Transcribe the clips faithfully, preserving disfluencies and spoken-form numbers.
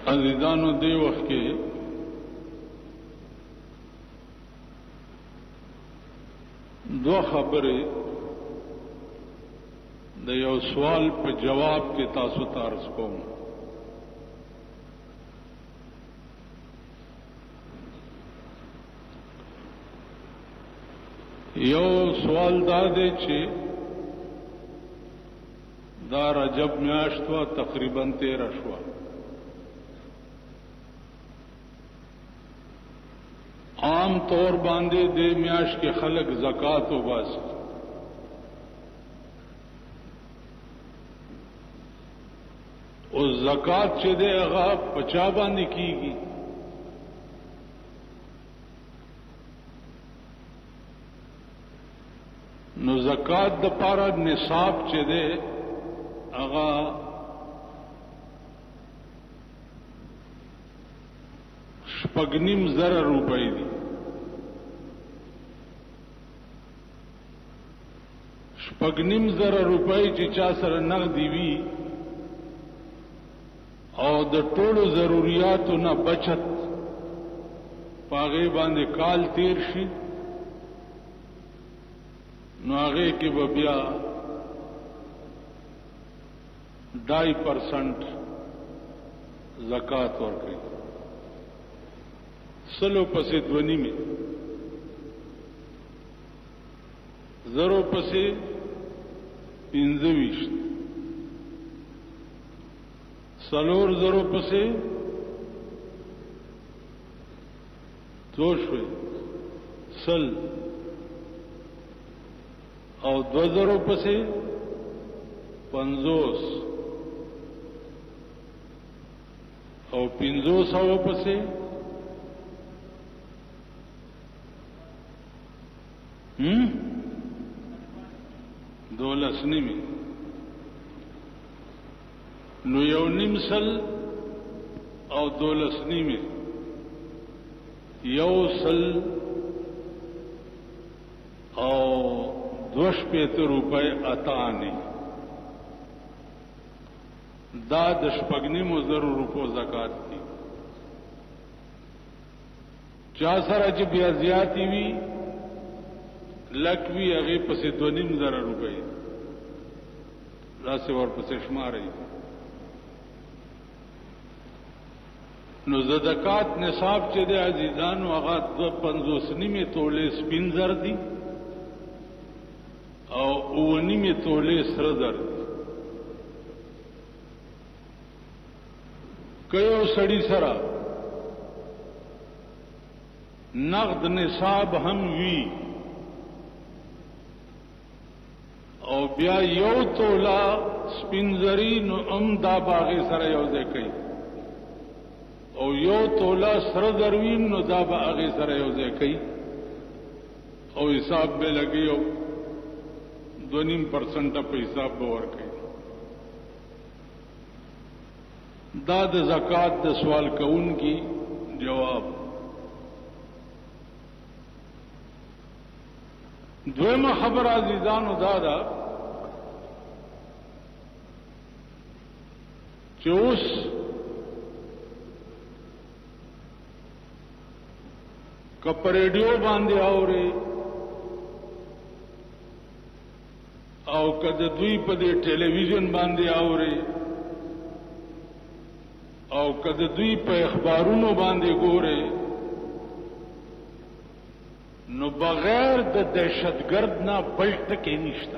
عزیزانو دی وخت کې دو خبرې د یو سوال په جواب کې تاسو ته عرض کوم. یو سوال دا دی چې دا رجب میاشت وا تقریبا تیرہ شوا عام طور باندې د میاشت کې خلق زکات وباسي او زکات چې دی هغه پچا باندې کیږي؟ نو زکات د پاره نصاب چې دی هغه شپږنیم زره روپۍ دي. شپږنیم زره روپۍ چې چا سره نغدي وي او د ټولو ضرورتونو نه بچت پاغه باندې کال تیر شي نو هغه کې به بیا ढाई परसेंट زکات ورکړي. سلو پسې دونی میں زرو پسې پنځه ویشت سلور زرو پسې څو شوي سل او دو زرو پسې پنځوس او پنځوس او پسې ہم دولس نیمی نو یو نیم سل او دولس نیمی یو سل او دوش پیت روپے اتانی دا د شپږنیمو زرو روپو زکات دی. چا سره چې بیا زیاتی وی لکوی هغه پسې دو نیم زره روپۍ راسه ور پسې شماري. نو زکات نصاب چې د عزیزانو هغه دو پنځوس نیمه تولې سپین زر دي او او نیمه تولې سره زر دي. کيو سړی سره نقد نصاب هم وی او بیا یو تولا سپینزری نو ام دا باغی سره یو ځای کوي او یو تولا سره دروین نو دا باغی سره یو ځای کوي او حساب به لګي او دو نیم پرسنٹ په حساب به ور کوي. دا د زکات د سوال کوون کی جواب. دویمه خبر عزیزانو دا ده چې اوس کپ ریډیو باندې اوري او کده دوی په دې ټلویزیون باندې اوري او کده دوی په اخبارونو باندې ګوري نو بغیر د دهشتګرد نه بل ټکی نشته.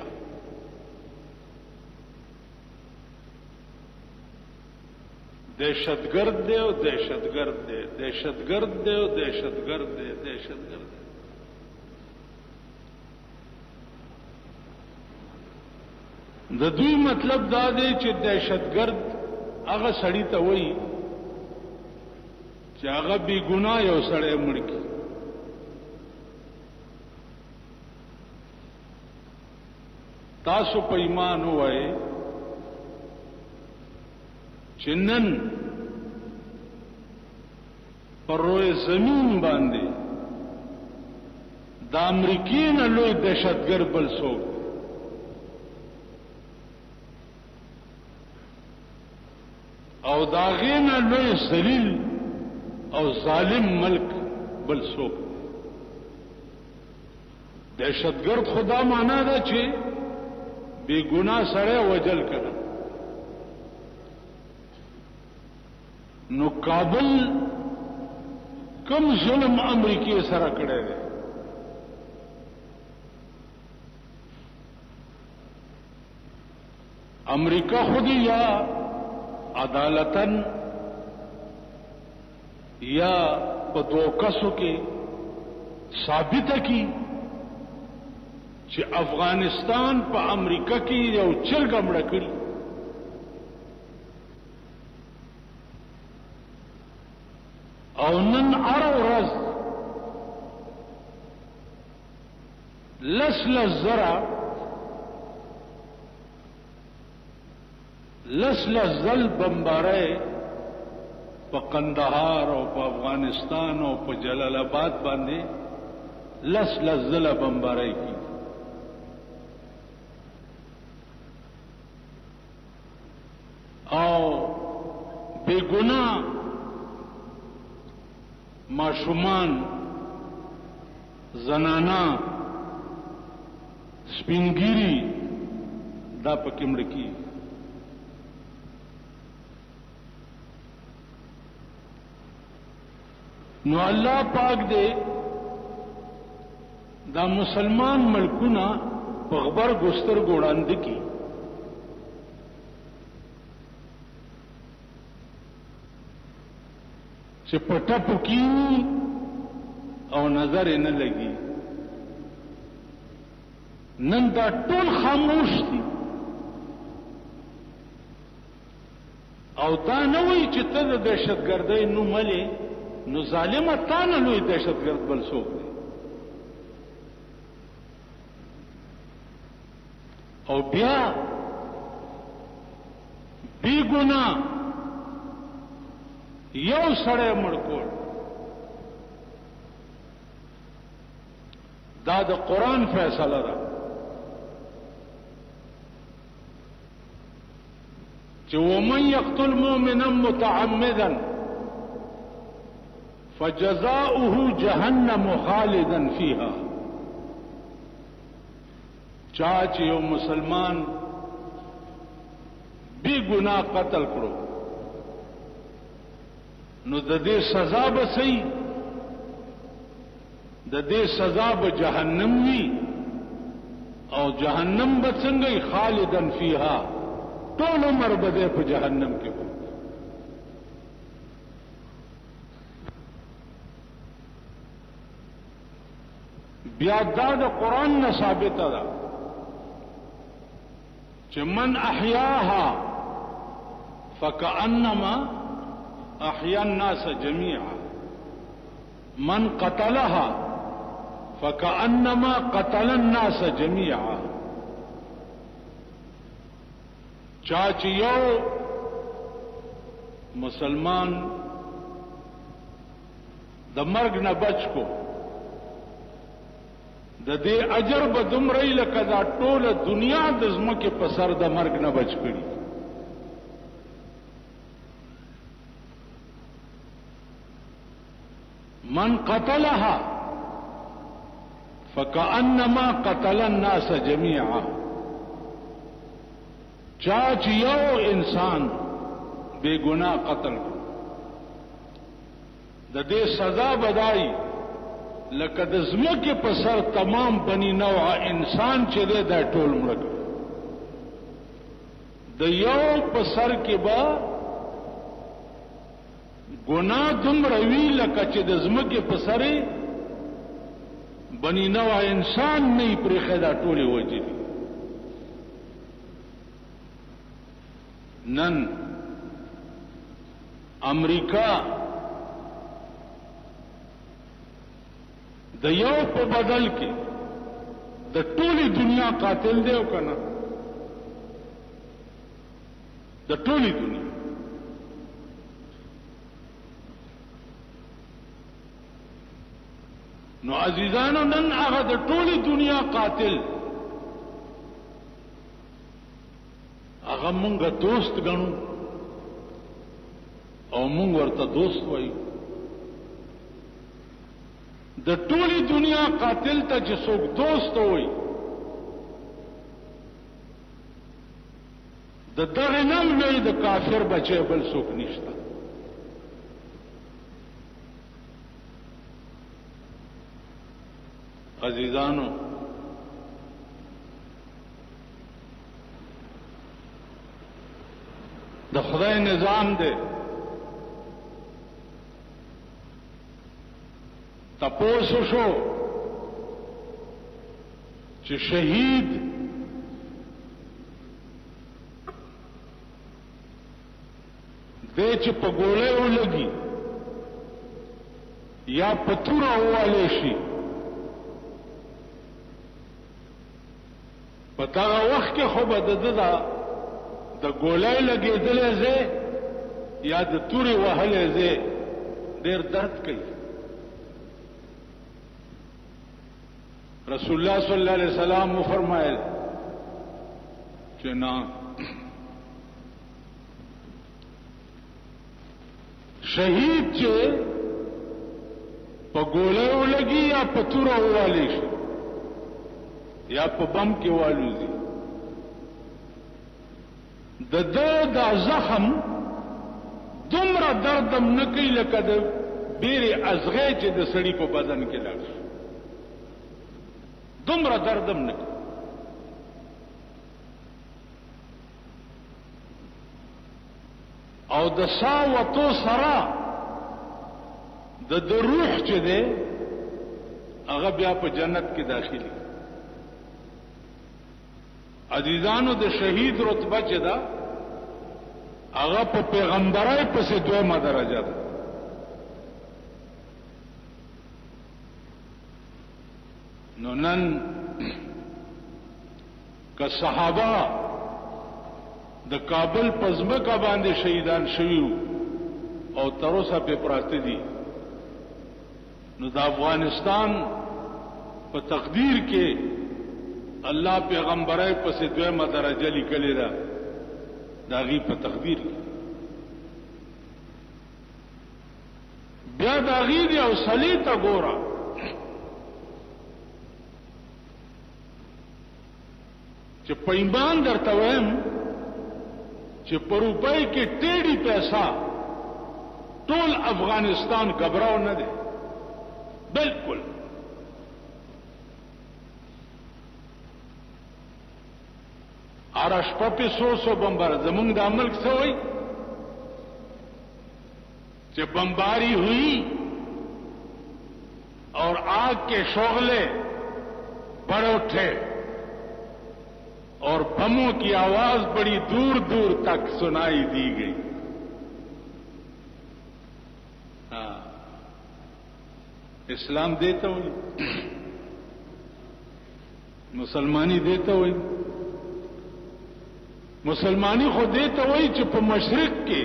دهشتګرد دی او دهشتګرد دی دهشتګرد دی او دهشتګرد دی دهشتګرد دی. د دوی مطلب دا دی چې دهشتګرد هغه سړی ته وایي چې هغه بی ګناه یو سړی مړ کړي. تاسو په ایمان وای چې نن پر روی زمین باندې د امریکای نه لوی دهشتګرد بل څوک او او داغینا لوی ذلیل او ظالم ملک بل څوک. دهشتګرد خدا معنا ده چې بے گناہ سره وجل کړه. نو کابل کم ظلم امریکای سره کړی دی؟ امریکا خودی یا عدالتن یا په دوه کسو کې ثابت کی چې افغانستان په امریکا کې یو چرګ مړ کړی. او نن هر ورځ لس لس زره لس لس زل بمبارۍ په قندهار او په افغانستان او په جلال آباد باندې لس لس زل بمبارۍ کی. او بے گناہ ماشومان، زنانا، سپینګيري دا پکې مړ کی. نو الله پاک دې دا مسلمان ملکونه په خبر ګستر ګوړاند کی. چې پټه پکینی او نظر نه لګي. نن دا ټول خاموش دي او دا نه وایي چې ته د دهشتګردۍ نوم ملې، نو ظالمه تا نه لوی دهشتګرد بل څوک دی. او بیا بی ګناه یو سړی مړ کول دا د قرآن فیصله ده چې ومن یقتل مؤمنا متعمدا فجزاؤه جهنم خالدا فيها. چا چې یو مسلمان بی گناہ قتل کړو نو د دې سزا به صحیح، د دې سزا به جهنم وي. او جهنم به څنګه خالدن فیها، ټول عمر به دې په جهنم کې وي. بیا دا د قرآن نه ثابته ده چې من احیاها فکأنما احیا الناس جميعا، من قتلها فكأنما قتل الناس جميعا. چاچ یو مسلمان د مرګ نه بچ کو د دې اجر به دومره لکه دا ټوله دنیا د ځمکې په سر د مرګ نه بچ کړي. من قتلها فكأنما قتل الناس جميعا. چاچ یو انسان بے گناہ قتل کو د دې سزا بدای لکه د ځمکې په سر تمام بنی نوع انسان چې دی دا ټول مړ کړ. د یو په سر کې به گناہ دومره وی لکه چې د ځمکې په سر بنی نوع انسان نه پرېښی دا ټولې وجې دي. نن امریکا د یو په بدل کې د ټولې دنیا قاتل دی او کنه د ټولې دنیا. نو عزیزانو نن هغه د ټولې دنیا قاتل هغه مونږه دوست ګڼو او مونږ ورته دوست وایو. د ټولي دنیا قاتل ته چې څوک دوست وایي د دغه نام نه د کافر بچي بل څوک نشته. عزیزانو، د خدای نظام دی. تپوسو شو چې شهید دې چې په ګولۍ ولګي یا په توره ووالی شي، په دغه وخت کې خو به د ده د ګولۍ لګېدلی ځای یا د تورې وهلی ځای ډېر درد کوي. رسول الله صلی الله علیه وسلم وفرمایل چې نه، شهید چې په ګولۍ ولګي یا په توره ووالی شي یا په بم کې والوزي، د ده دا زخم دومره دردم نه کوي لکه د بیرې ازغی چې د سړي په بدن کې لاړ شي، دومره دردم نه کوي. او د سا وتو سره د د روح چې دی هغه بیا په جنت کې داخلي. عزیزانو، د شهید رتبه چې ده هغه په پیغمبرای پسې دویمه درجه ده. نو نن که صحابه د کابل په ځمکه باندې شهیدان شوي او تر اوسه پې پراته دي، نو د افغانستان په تقدیر کې الله پیغمبرای پسې دویمه درجه لیکلې ده، د هغې په تقدیر کې. بیا د هغې د حوصلې ته ګوره، چې په ایمان درته وایم چې په روپۍ کې ټیډي پیسہ ټول افغانستان گھبراو نه دی، بالکل. ارشپا پہ سو سو بمبار زمونږ دا ملک څه وایي کہ بمباری ہوئی اور آگ کے شعلے بڑھ اٹھے اور بموں کی آواز بڑی دور دور تک سنائی دی گئی. ہاں، اسلام دیتا ہوئی، مسلمانی دیتا ہوئی، مسلمانی خو دیتا ہوئی چې په مشرق کې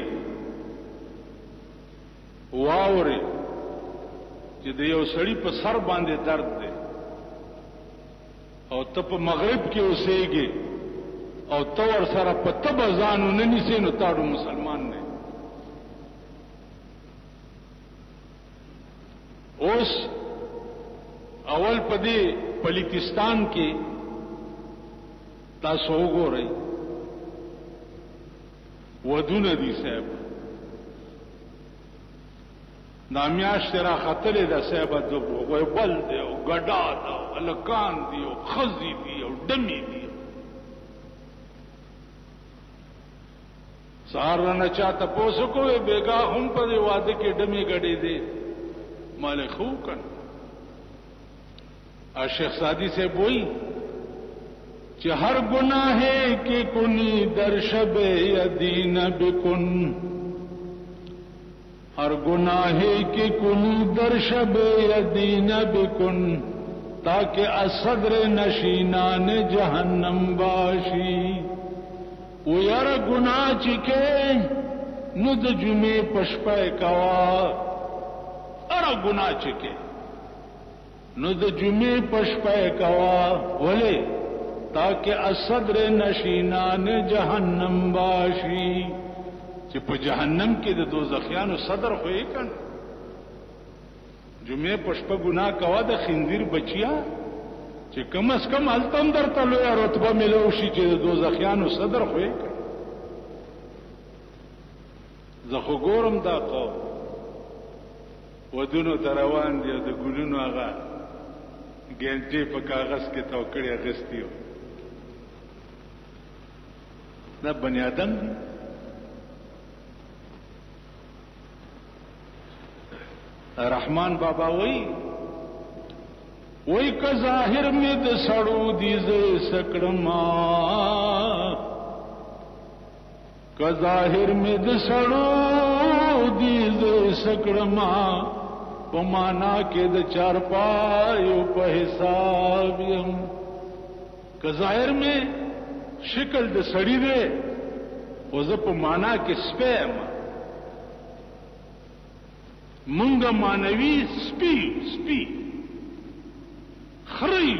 واوري چې د یو سړي په سر باندې درد دی او ته په مغرب کې اوسېږي او ته ور سره په تبه ځان ونه نیسې نو تاړو مسلمان نه. اوس اول په دې بلوچستان کې تاسو وګورئ ودونه دي صاحب، دا میاشتې را ختلې ده صاحبه، د غویبل دی او ګډا ده او هلکان دي او ښځې دي او ډمې دي. سهار رانه چا تپوس وکړو بیګا هم په دې واده کې ډمې ګډې دي، مالې خو که نه. شیخ سعدی صاحب وایي چې هر گناہ کی کنی در شب یدین بکن، ہر گناہ کی کنی در شب یدین بکن تاکہ اصدر نشینان جہنم باشی. او یار گناہ چکے ند جمعے پشپے کوا، ارا گناہ چکے ند جمعے پشپے کوا ولے تاکہ اصدر نشینان جہنم باشی. چې په جهنم کې د دوزخیانو صدر خو یې کړ جمعه پشپ ګناه کوا د خنزیر بچیا چې کم از کم التم درته لوی رتبه ملو شي چې د دوزخیانو صدر خو یې کړ زه خو ګورم دا قوم ودونو ته روان دي د ګلونو هغه ګنټې په کاغذ کې توکړې اخیستي وو دا بنی آدم دی رحمان بابا وی وی که ظاهر میں د سړو دی زه سکړما که ظاهر میں د سړو دی زه سکړما په معنا کې د چار پایو په حساب یم که ظاهر میں شکل د سړی دی او زه په معنا کې سپی یم مونږه مانوي سپی سپی خری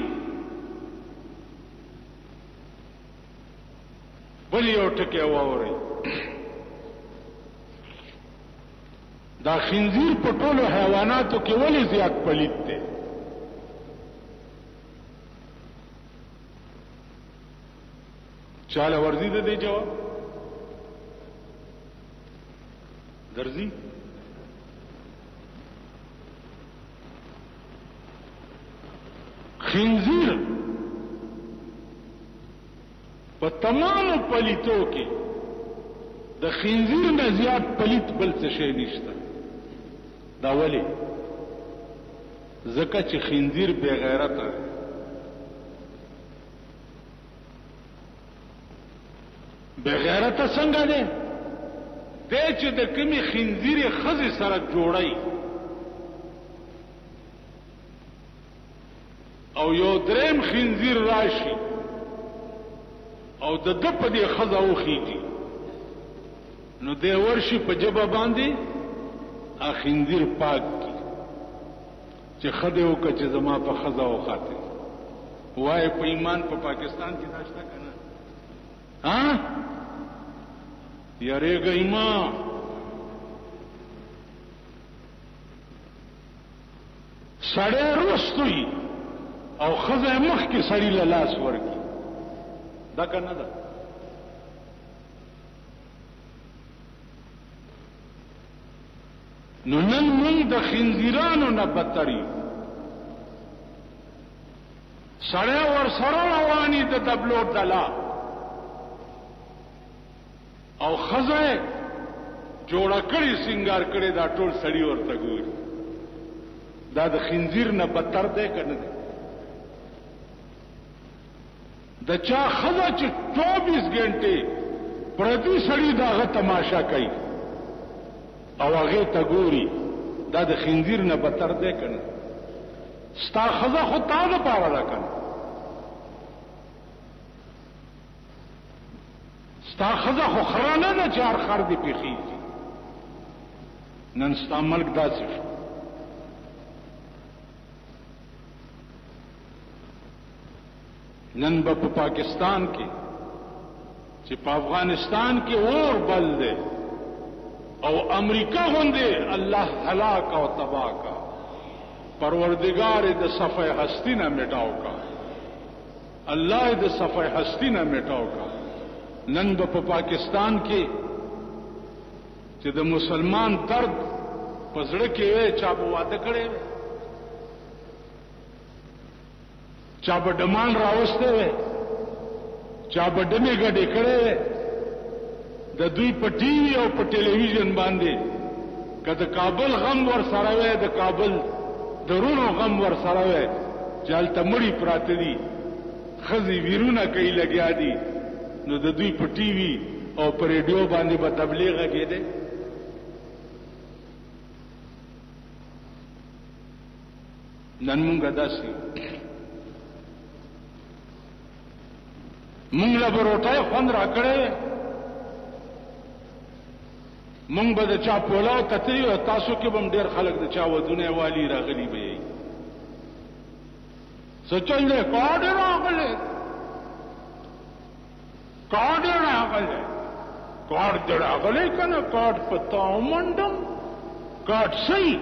بل یو ټکی واورئ دا خنزیر په ټولو حیواناتو کې ولې زیات پلیت دی چاله ورزي ده دی جواب درځي خنزیر په تمامو پلیتو کې د خنزیر نه زیات پلیت بل څه شی نشته دا ولې ځکه چې خنزیر بے غیرته بے غیرته څنګه دی دی چې د کمی خنزیر ښځې سره جوړی او یو دریم خنزیر راشي او د ده په دې ښځه وخیږي نو دی ورشي په ژبه باندې ا خنزیر پاک کی چې خدای وکړه چې زما په ښځه وخاته وای په ایمان په پا پاکستان کې ناشته کنه ها یریږي ما سړی رستوي او ښځه مخ کې سړی له لاس ورکی دا کنه ده نو نن مونږ د خنزیرانو نه بدتر یو سړی ورسره رواني د دبلو ډلا او ښځه جوړه کړې سینګار کړې دا ټول سړی ورته ګوري دا د خنزیر نه بدتر دی که نه دی د چا ښځه چې چوبیس ګنټې پردي سړي د هغه تماشا کوي او هغې ته ګوري دا د خنزیر نه بدتر دی که نه ستا ښځه خو تا دپاره ده که نه ستا ښځه خو خره نه ده چې هر خر دې پېښېږي نن ستا ملک داسې شو نن به په پاکستان کې چې په افغانستان کې اور بل دی او امریکا غوندې الله هلاک او تباہ کا پروردگار د صفحه هستی نه مټاو کا الله د صفحه هستی نه مټاو کا نن به په پاکستان کې چې د مسلمان درد په زړه کې وي چا به واده کړی وي چا به ډمان راوستی وي چا به ډمې ګډې کړی وي د دوی په ټي وي او په ټلویزیون باندې که د کابل غم ور سره وي د کابل درونو غم ور سره وي چې هلته مړي پراته دي ښځې ویرونه کوي لګیا دي نو د دوی په ټي وي او په ریډیو باندې به تبلیغ کېده نن مونږ داسې مونږ له به روټۍ خوند را کړی مونږ به د چا پولاو تتلي او تاسو کې به هم ډېر خلک د چا ودونه والي راغلي به یې څه چل دی کاډې راغلی کاډې راغلی کارډ دې راغلی که نه کارډ په تا ومنډم کارډ صحیح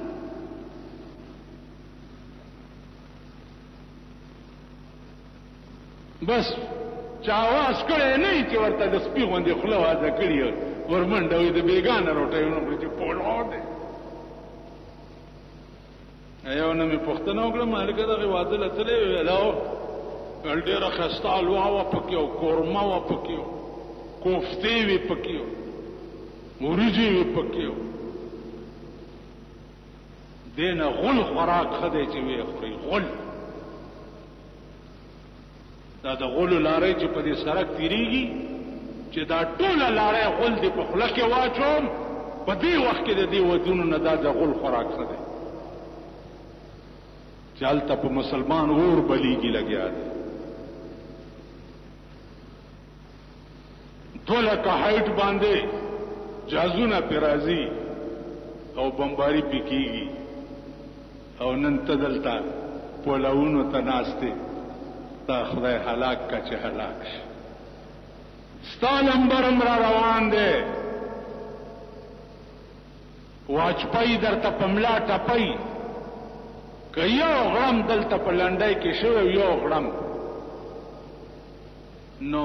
بس چا آواز کړی نه وي چې ورته د سپي غوندې خوله وازه کړي ورمنډه وي د بېګانه روټیونه خوري چې پوړو دی یو نه مې پوښتنه وکړه مالکه دغې واده له تللی وې ویل هو ویل ډېره ښایسته حلوا وه پکې او قورمه وه پکې کوفتې وې پکې وریجې وې پکې دې نه غل خوراک ښه دی چې ویې خوري غل دا د غلو لارۍ چې په دې سړک تېرېږي چې دا ټوله لارۍ غل دې په خوله کې واچوم په دې وخت کې د دې ودونو نه دا د غل خوراک ښه دی چې هلته په مسلمان اور بلیږي لګیا دی دو لکه هایټ باندې جازونه پې راځي او بمباري پې کېږي او نن ته دلته پولاونو ته ناست دی تا خدای هلاک کا چې هلاک شي ستا لمبرم را روان دی واجپای درته په ملا ټپی که یو غړم دلته په لنډۍ کې شوی یو غړم نو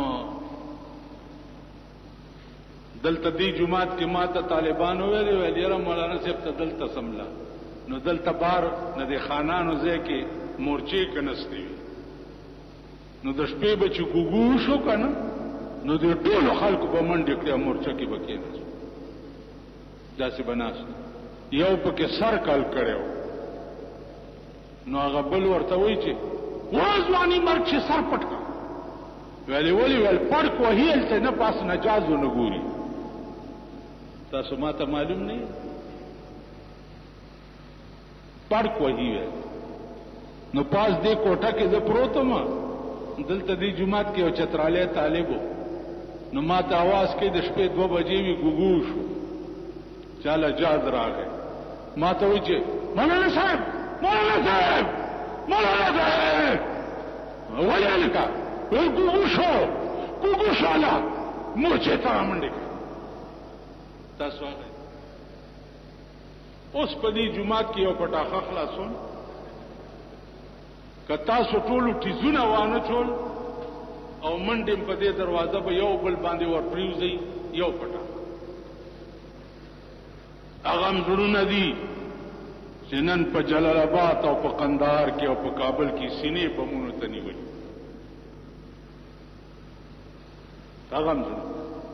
دلته دې جومات کې ما ته طالبانو ویلي ویل یاره مولانا صاحب ته دلته سمله نو دلته بار نه د خانانو ځای کې مورچې که نستې وي نو د شپې به چې ګوګو شو که نه نو د ټولو خلکو به منډې کړې مورچه کې به کېناست داسې به ناست یو پکې سر کال کړی و نو هغه بل ورته وایي چې وازواني مرګ چې سر پټ کړه ویلې ولې ویل پړک وهي هلته نه پاس نجاز ونه ګوري تاسو ما ته معلوم نه پړک وهي ویل نو پاس دې کوټه کې زه پروت وم دلته دې جومات کې یو چترالی طالب و نو ما ته اواز کوي د شپې دوه بجې وي ګوګو شو چاله جاز راغی ما ته وایي چې مولانا صاحب مولانا صاحب مولانا صاحب ولې هلکه ویل ګوګو شو ګوګو شوله مورچې ته رامنډې کړه تاسو هغه اوس په دې جومات کې یو پټاخه خلاصون که تاسو ټولو ټیزونه وانه چول او منډې په دې دروازه به یو بل باندې ور پریوځئ یو پټاخه هغه هم زړونه دي چې نن په جلال آباد او په قندهار کې او په کابل کې سینې بمونو ته نیولي هغه هم زړونه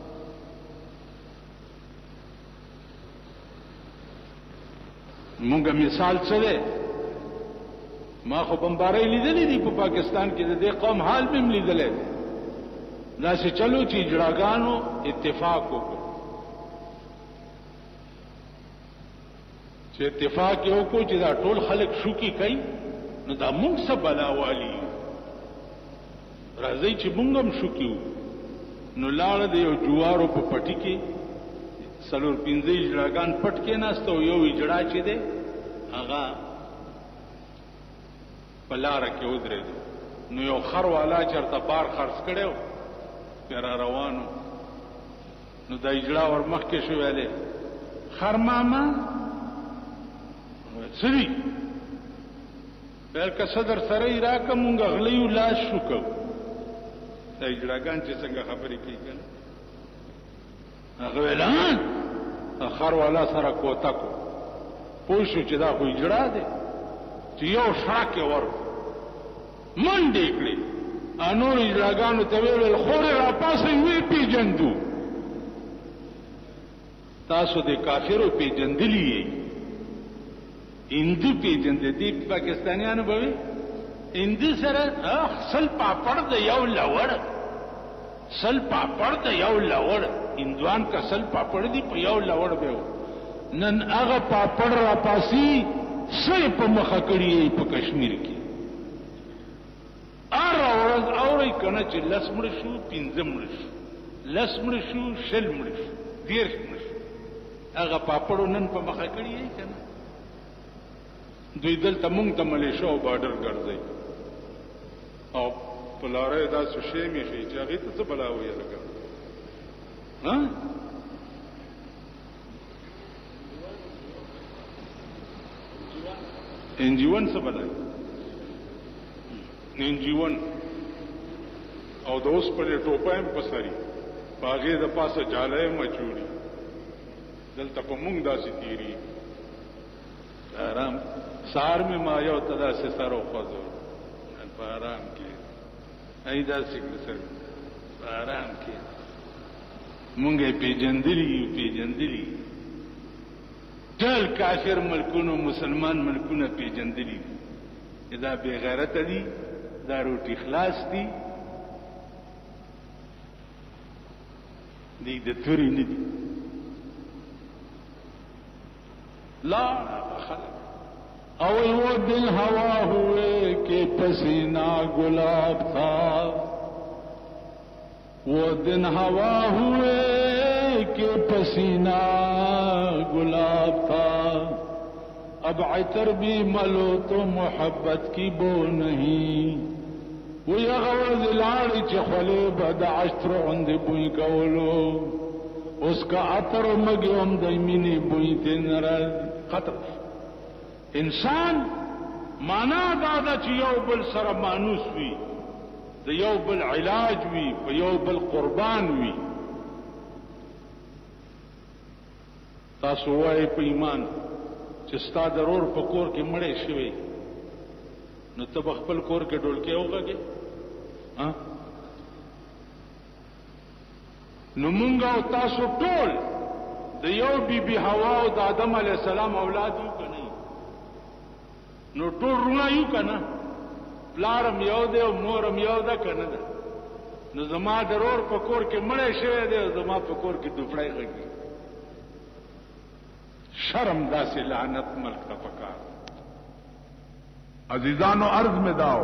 مونږه مثال څه دی ما خو بمبارۍ لیدلې دي په پاکستان کې د دې قوم حال به هم لیدلی دی داسې چلو چې اجراګانو اتفاق وکړو چې اتفاق یې وکړو چې دا ټول خلک شوکي کوي نو دا مونږ څه بلا والي یو راځئ چې مونږ هم شوکي وو نو لاړه د یو جوارو په پټي کې څلور پنځه اجراګان پټ کېناسته او یو اجرا چې دی هغه په لاره کې ودرېدو نو یو خر والا چېرته بار خرڅ کړی و بیا را روانو نو دا اجرا ور مخکې شو ویلې خر ماما څه دي ویل که څه در سره یې راکړه مونږ غلیو لاس شو کوو دا اجراګان چې څنګه خبرې کوي که نه هغه ویل خر والا سره کوتک و پوه شو چې دا خو اجرا دی چې یو شړک یې ورکړو منډې کړې نورو اجراګانو ته ویې ویل خورې راپاسئ ویې پېژندو تاسو د کافرو پېژندلي یې هندو پېژندې دې پاکستانیانو به وي هندو سره سل پاپړ د یو لوړ سل پاپړ د یو لوړ هندوان که سل پاپړ دي په یو لوړ به و نن هغه پاپړ راپاسي سل په مخه کړي یې په کشمیر کې هره ورځ اورئ که نه چې لس مړه شو پنځه مړه شو لس مړه شو شل مړه شو دېرش مړه شو هغه پاپړو نن په مخه کړي یې که نه دوی دلته مونږ ته ملیشه او بارډر ګرځئ او په لاره یې داسې شی مې ښیي چې هغې ته څه بلا ویې لګه ها انجیون څه بلای انجیون او د اوس په ټوپایم په سری باغې د پاسه جاله مچوړي دلته په مونږ داسې تیری آرام سار میں ما یو تدا سے سرو خوځو په آرام کې ایدا څنګه سر په آرام کې مونږه پیجندلی پیجندلی ټول کافر ملکونو مسلمان ملکونه پیجندلی دا بے غیرت دي دا روټي خلاص دي دي د توري نه دي لا خلق اول وہ دل ہوا ہوئے کہ پسینہ گلاب تھا وہ دن ہوا ہوئے کہ پسینہ گلاب تھا اب عطر بھی ملو تو محبت کی بو نہیں وہ یغوز لاڑی چخلے بد عشر عند بوئی کولو اس کا عطر مگیوم دیمینی بوئی تنرد قطر انسان مانا دادا چې یو بل سره مانوس وي د یو بل علاج وي په یو بل قربان وي تاسو وایي په ایمان چې ستا ضرور په کور کې مړې شوی نو ته خپل کور کې ډولکې وغږې ها نو مونږ او تاسو ټول د یو بی بی حوا او د آدم علیه السلام اولاد یو که نه نو ټول رونه یو که نه پلارم یو دی او مورم یو ده که نه ده نو زما ضرور په کور کې مړی شوی دی او زما په کور کې دوپړی غږي شرم داسې لعنت ملک ته پکار عزیزانو عرض میں داو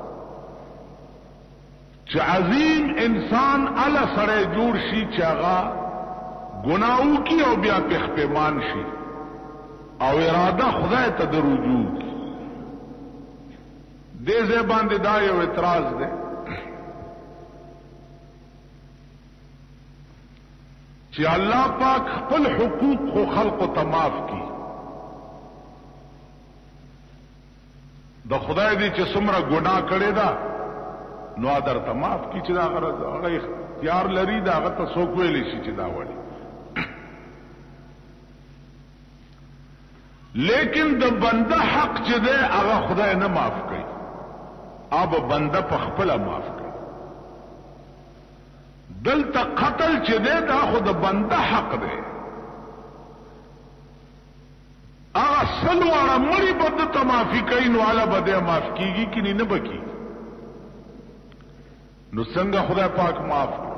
چې عظیم انسان الا سره جوړ شي چې هغه گناہوں کی او بیا پخپیمان شي او اراده خدای ته د رجوع دې ځای باندې دا یو اعتراض دی چې الله پاک خپل حقوق خو خلق ته معاف کی د خدای دې چې څومره ګناه کړی دا نو در ته معاف کی چې دا هغه اختیار لري دا هغه ته څوک ویلی شي چې دا وړي لیکن د بنده حق چې دی هغه خدای نه معاف کوي اب بنده په خپل معاف کوي دلته قتل چې دی دا خو د بنده حق دی هغه سلواره مړي بده ته معافي کوي نو اعلی بده معاف کیږي کې نه بکی نو څنګه خدای پاک معاف کوي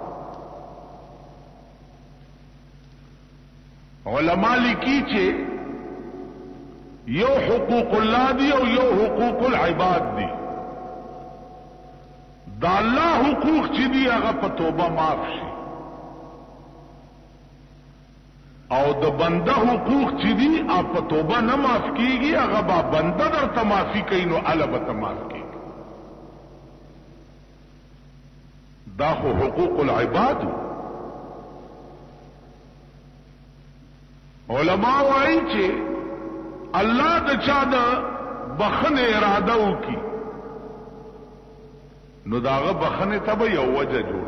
علماء لیکي چې یو حقوق الله دی او یو حقوق العباد دی دا الله حقوق چې دی هغه په توبه معاف شي او د بنده حقوق چې دی هغه په توبه نه معاف کیږي هغه با بنده درته معافي کوي نو الله به ته معاف کیږي دا خو حقوق العباد علماء وایي چې الله د چا د بخنه اراده وکي نو داغه بخنه ته به یو وجه جوړ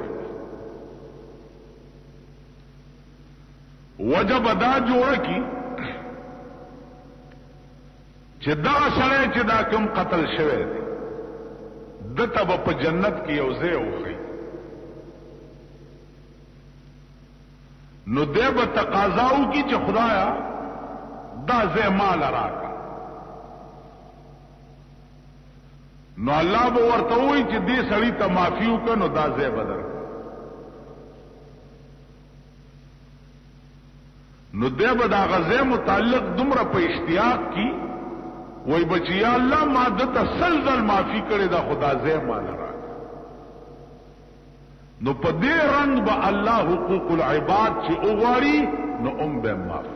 وجه بدا جوړ کی چې دا سره چې دا کوم قتل شوی دی دته په جنت کې یو ځای وخی نو دې به تقاضاو کی چې خدایا دا ځای مال راکا نو الله به ورته وایي چې دې سړی ته معافي وکړه نو دا ځای بدر نو دې به دا غزه متعلق دومره په اشتیاق کی وای بچیا الله ما د تسلسل معافي کړي دا خدا ځای مال راکا نو په دې رنگ به الله حقوق العباد چې اوغاړي نو ام به معاف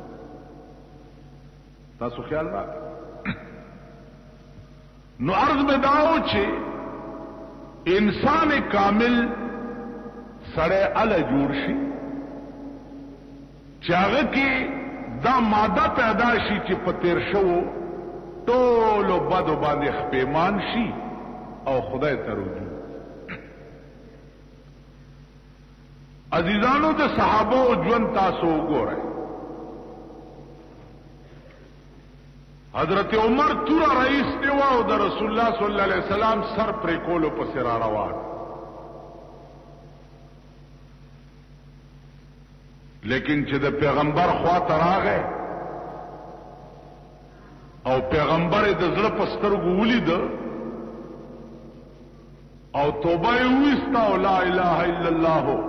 تاسو خیال راکړئ نو عرض میں داو چې انسان کامل سره ال جوړ شي چې هغه کې دا ماده پیدا شي چې په تیر شو ټولو بدو باندې خپېمان شي او خدای ته رجوع. عزیزانو د صحابو ژوند تاسو وګورئ. حضرت عمر تورا رئیس دیوا او د رسول الله صلی الله علیه وسلم سر پر کولو پس را روان. لیکن چې د پیغمبر خوا ته راغی او پیغمبر د زړه په سترګو ولید او توبه یې وستا او لا اله الا الله